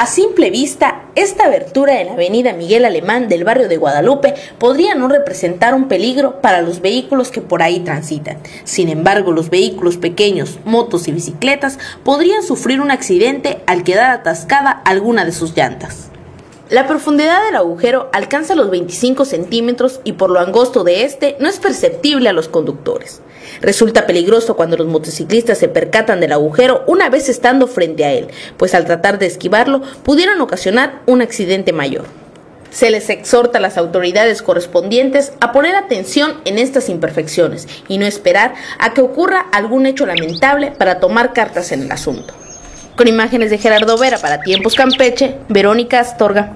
A simple vista, esta abertura en la avenida Miguel Alemán del barrio de Guadalupe podría no representar un peligro para los vehículos que por ahí transitan. Sin embargo, los vehículos pequeños, motos y bicicletas podrían sufrir un accidente al quedar atascada alguna de sus llantas. La profundidad del agujero alcanza los 25 centímetros y por lo angosto de este no es perceptible a los conductores. Resulta peligroso cuando los motociclistas se percatan del agujero una vez estando frente a él, pues al tratar de esquivarlo pudieron ocasionar un accidente mayor. Se les exhorta a las autoridades correspondientes a poner atención en estas imperfecciones y no esperar a que ocurra algún hecho lamentable para tomar cartas en el asunto. Con imágenes de Gerardo Vera para Tiempos Campeche, Verónica Astorga.